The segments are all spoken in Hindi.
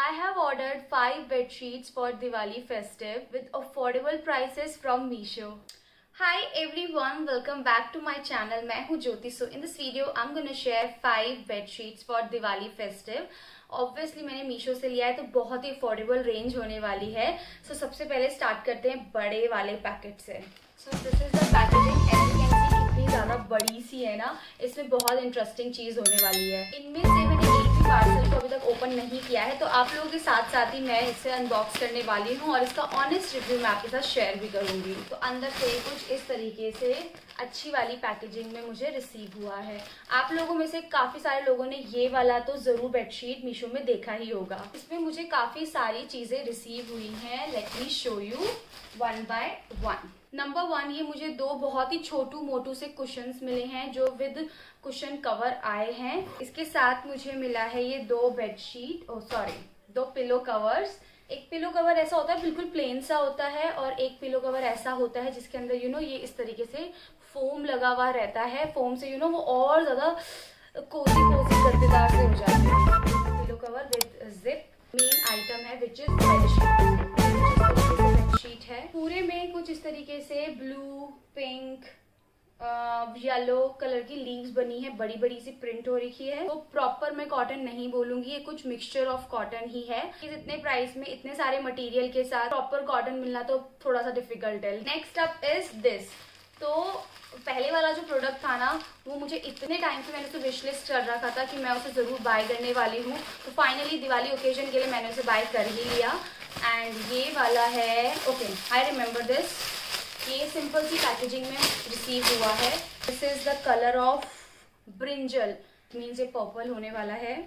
I have ordered 5 bed sheets for Diwali festive with affordable prices from Meesho. Hi everyone, welcome back to my channel. मैं हूँ ज्योति. So in this video I'm gonna share 5 bed sheets for Diwali festive. Obviously मैंने मीशो से लिया है तो बहुत ही अफोर्डेबल रेंज होने वाली है. So सबसे पहले स्टार्ट करते हैं बड़े वाले पैकेट से. So this is the packaging and you can see कितनी ज्यादा बड़ी सी है ना. इसमें बहुत इंटरेस्टिंग चीज होने वाली है. इनमें से मैंने एक भी पार्सल को अभी तक ओपन नहीं किया है तो आप लोगों के साथ साथ ही मैं इसे अनबॉक्स करने वाली हूँ और इसका ऑनेस्ट रिव्यू मैं आपके साथ शेयर भी करूंगी. तो अंदर से कुछ इस तरीके से अच्छी वाली पैकेजिंग में मुझे रिसीव हुआ है. आप लोगों में से काफी सारे लोगों ने ये वाला तो जरूर बेडशीट मीशो में देखा ही होगा. इसमें मुझे काफी सारी चीजें रिसीव हुई हैं. Let me show you one by one. Number 1, ये मुझे 2 बहुत ही छोटू मोटू से कुशन्स मिले हैं जो विद कुशन कवर आए हैं. इसके साथ मुझे मिला है ये 2 बेडशीट, 2 पिलो कवर्स. एक पिलो कवर ऐसा होता है बिल्कुल प्लेन सा होता है और एक पिलो कवर ऐसा होता है जिसके अंदर ये इस तरीके से फोम लगा हुआ रहता है. फोम से वो और ज्यादा कोजी गद्देदार से हो जाते हैं. Pillow cover with zip. Main item है विच इज बेडशीट है. पूरे में कुछ इस तरीके से ब्लू, पिंक, येलो कलर की लीव्स बनी है. बड़ी बड़ी सी प्रिंट हो रखी है. तो प्रॉपर मैं कॉटन नहीं बोलूंगी, ये कुछ मिक्सचर ऑफ कॉटन ही है. इतने प्राइस में इतने सारे मटेरियल के साथ प्रॉपर कॉटन मिलना तो थोड़ा सा डिफिकल्ट है. Next up is this. तो पहले वाला जो प्रोडक्ट था ना वो मुझे इतने टाइम से मैंने उसे विश लिस्ट कर रखा था कि मैं उसे जरूर बाय करने वाली हूँ. तो फाइनली दिवाली ओकेजन के लिए मैंने उसे बाय कर ही लिया. एंड ये वाला है, ओके आई रिमेम्बर दिस. ये सिंपल सी पैकेजिंग में रिसीव हुआ है. This is the colour of brinjal, means ये पर्पल होने वाला है.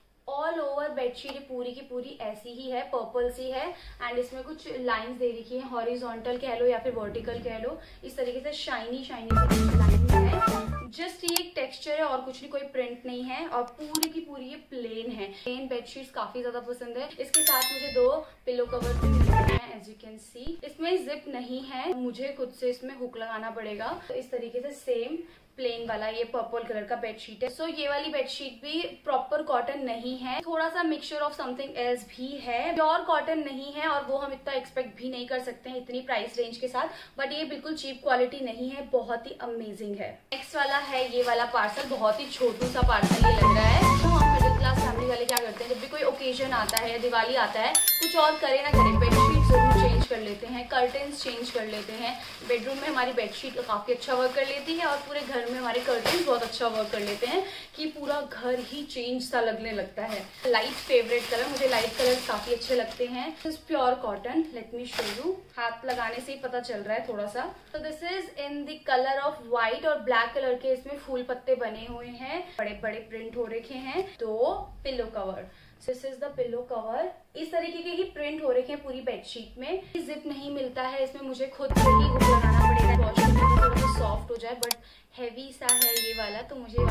ऑल ओवर बेडशीट पूरी की पूरी ऐसी ही है, पर्पल सी है. एंड इसमें कुछ लाइंस दे रखी है, हॉरिजॉन्टल कह लो या फिर वर्टिकल कह लो. इस तरीके से शाइनी सी लाइन है. जस्ट ये एक टेक्सचर है और कुछ नहीं, कोई प्रिंट नहीं है. और पूरी की पूरी ये प्लेन है. प्लेन बेडशीट्स काफी ज्यादा पसंद है. इसके साथ मुझे 2 पिलो कवर भी मिलते हैं एज यू कैन सी. इसमें जिप नहीं है, मुझे खुद से इसमें हुक लगाना पड़ेगा. तो इस तरीके से सेम प्लेन वाला ये पर्पल कलर का बेडशीट है. सो ये वाली बेडशीट भी प्रॉपर कॉटन नहीं है, थोड़ा सा मिक्सचर ऑफ समथिंग एल्स भी है. प्योर कॉटन नहीं है और वो हम इतना एक्सपेक्ट भी नहीं कर सकते हैं इतनी प्राइस रेंज के साथ. बट ये बिल्कुल चीप क्वालिटी नहीं है, बहुत ही अमेजिंग है. नेक्स्ट वाला है ये वाला पार्सल. बहुत ही छोटू सा पार्सल ये लग रहा है. तो हम मिडिल क्लास फैमिली वाले क्या करते हैं, जब भी कोई ओकेजन आता है, दिवाली आता है, कुछ और करे ना करे बेडशीट जरूर चेंज कर लेते हैं, कर्टन्स चेंज कर लेते हैं. बेडरूम में हमारी बेडशीट काफी अच्छा वर्क कर लेती है और पूरे घर में हमारे कर्टन्स बहुत अच्छा वर्क कर लेते हैं कि पूरा घर ही चेंज सा लगने लगता है. लाइट फेवरेट कलर, मुझे लाइट कलर काफी अच्छे लगते हैं. This pure cotton. Let me show you. हाथ लगाने से ही पता चल रहा है थोड़ा सा. तो this is in the colour of white और ब्लैक कलर के इसमें फूल पत्ते बने हुए हैं. बड़े बड़े प्रिंट हो रखे हैं. 2 pillow cover. This is the pillow cover. इस तरीके के ही प्रिंट हो रखे हैं पूरी बेडशीट में. जिप नहीं मिलता है इसमें, मुझे खुद से ही हुक लगाना पड़ेगा. वॉश करने में थोड़ा सा सॉफ्ट हो जाए. बट हैवी सा है ये वाला तो मुझे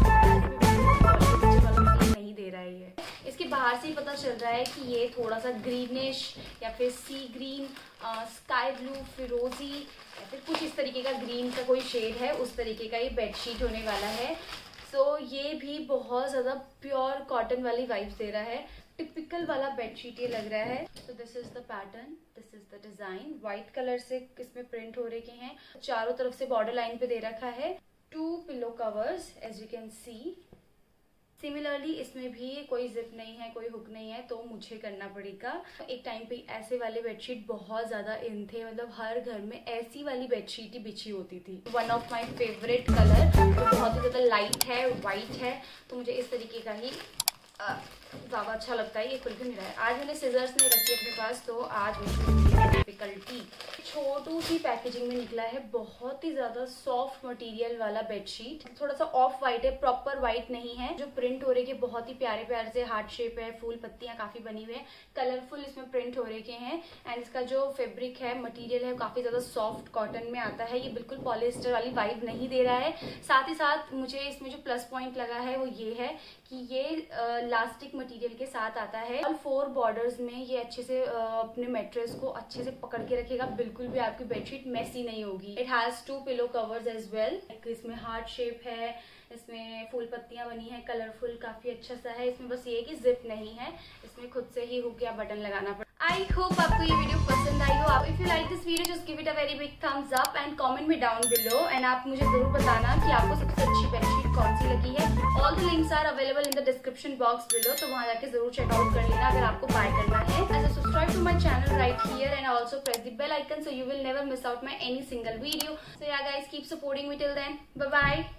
नहीं दे रहा है. ये इसके बाहर से ही पता चल रहा है कि ये थोड़ा सा ग्रीनिश या फिर सी ग्रीन, स्काई ब्लू, फिरोजी या फिर कुछ इस तरीके का ग्रीन का कोई शेड है, उस तरीके का ये बेडशीट होने वाला है. तो ये भी बहुत ज्यादा प्योर कॉटन वाली वाइब्स दे रहा है. टिपिकल वाला बेडशीट ये लग रहा है. तो this is the pattern, this is the design. White colour से इसमें प्रिंट हो रखे हैं. चारों तरफ से बॉर्डर लाइन पे दे रखा है. 2 pillow covers as you can see. Similarly इसमें भी कोई जिप नहीं है, कोई हुक नहीं है, तो मुझे करना पड़ेगा. एक टाइम पे ऐसे वाले बेडशीट बहुत ज्यादा इन थे, मतलब हर घर में ऐसी वाली बेडशीट ही बिछी होती थी. One of my favourite colour जो बहुत ही ज्यादा लाइट है, व्हाइट है, तो मुझे इस तरीके का ही ज्यादा अच्छा लगता है. ये खुल के नहीं रहा है. आज मैंने सिजर्स नहीं रखी अपने पास तो आज मुझे डिफिकल्टी. छोटू सी पैकेजिंग में निकला है. बहुत ही ज्यादा सॉफ्ट मटेरियल वाला बेडशीट. थोड़ा सा ऑफ वाइट है, प्रॉपर वाइट नहीं है. जो प्रिंट हो रहे के बहुत ही प्यारे प्यारे से हार्ट शेप है, फूल पत्तियां काफी बनी हुई है, कलरफुल इसमें प्रिंट हो रहे के हैं. एंड इसका जो फैब्रिक है, मटेरियल है, काफी ज्यादा सॉफ्ट कॉटन में आता है. ये बिल्कुल पॉलिस्टर वाली वाइब नहीं दे रहा है. साथ ही साथ मुझे इसमें जो प्लस पॉइंट लगा है वो ये है कि ये इलास्टिक मटेरियल के साथ आता है. ऑल 4 बॉर्डर्स में ये अच्छे से अपने मैट्रेस को अच्छे से पकड़ के रखेगा. बिल्कुल भी आपकी बेडशीट मेसी नहीं होगी. It has 2 pillow covers as well. इसमें हार्ट शेप है, इसमें फूल पत्तियां बनी है, कलरफुल काफी अच्छा सा है। इसमें बस ये है कि जिप नहीं है, इसमें खुद से ही हुक या बटन लगाना पड़ता। आई होप आपको ये वीडियो पसंद आई हो। If you like this video just give it a very big thumbs up and comment me down below. And आप मुझे जरूर बताना कि आपको सबसे अच्छी बेडशीट कौन सी लगी है। All the links are available in the description box below, तो वहां जाके जरूर चेकआउट कर लेना अगर आपको बाय करना है। As a subscribe to my channel right here and also press the bell icon so you will never miss out my any single video. So yeah guys, keep supporting me till then. Bye bye.